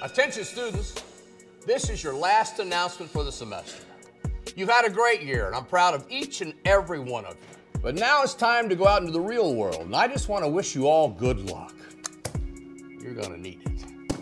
Attention students, this is your last announcement for the semester. You've had a great year, and I'm proud of each and every one of you. But now it's time to go out into the real world, and I just want to wish you all good luck. You're gonna need it.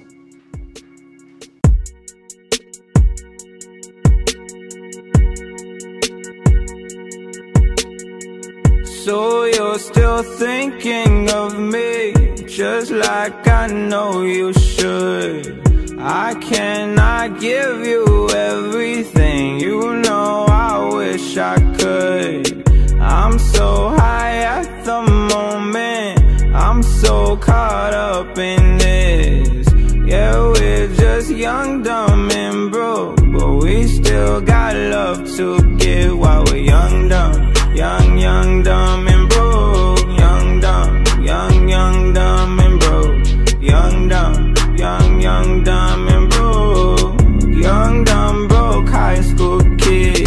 So you're still thinking of me, just like I know you should. I cannot give you everything, you know I wish I could. I'm so high at the moment, I'm so caught up in this. Yeah, we're just young, dumb, and broke, but we still got love to give while we're young, dumb. Young, dumb, and broke. Young, dumb, dumb, and broke. Young, dumb, and broke. Young, dumb, broke high school kid.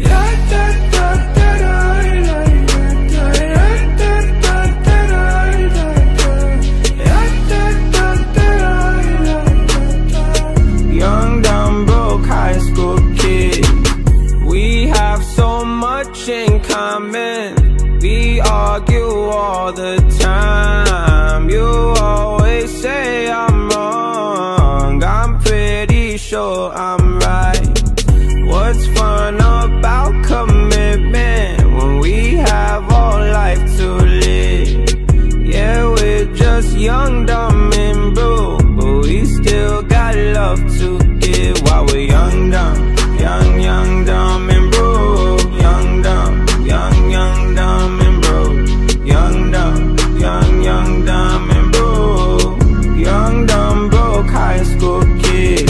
Young, dumb, broke high school kid. We have so much in common. We argue all the time. You always say I'm wrong, I'm pretty sure I'm right. What's fun about commitment when we have all life to live? Yeah, we're just young, dumb, and broke, but we still got love to give while we're young, dumb. Young, dumb, and broke. Young, dumb, and broke. Young, dumb, and broke. Young, dumb, broke high school kid.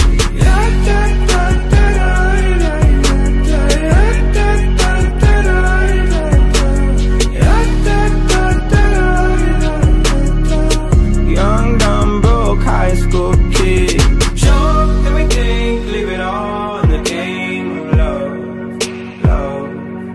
Young, dumb, broke high school kid. Show up everything, leave it all in the game of love.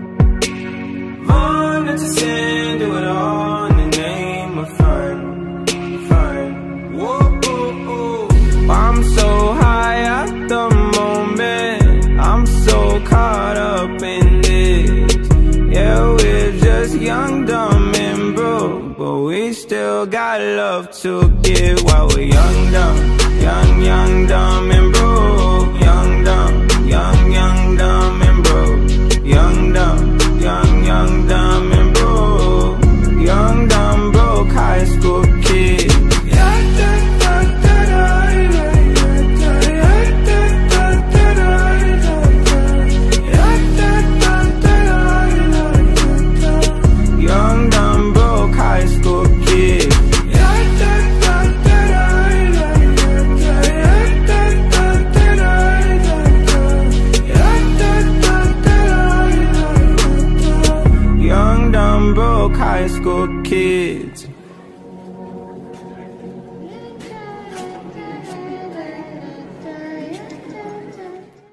Run into sin, do it all in the name of fun. Whoa, oh, oh. I'm so high at the moment, I'm so caught up in this. Yeah, we're just young, dumb, and broke, but we still got love to give while we're young, dumb. Young, dumb, and broke. Young, dumb, and broke. Young, dumb, and broke. Young, dumb, broke high school kid. Young, dumb, broke high school kid. Young, dumb, broke high school kids.